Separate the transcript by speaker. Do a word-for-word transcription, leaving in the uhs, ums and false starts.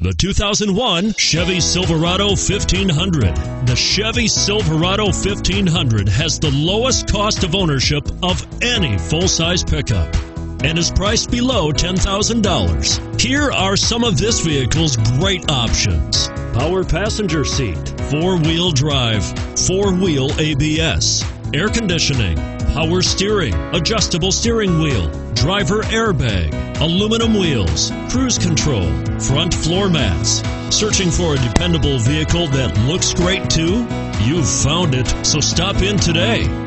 Speaker 1: The two thousand one Chevy Silverado fifteen hundred. The Chevy Silverado fifteen hundred has the lowest cost of ownership of any full-size pickup and is priced below ten thousand dollars. Here are some of this vehicle's great options: power passenger seat, four-wheel drive, four-wheel A B S, air conditioning, power steering, adjustable steering wheel, driver airbag, aluminum wheels, cruise control, front floor mats. Searching for a dependable vehicle that looks great too? You've found it, so stop in today.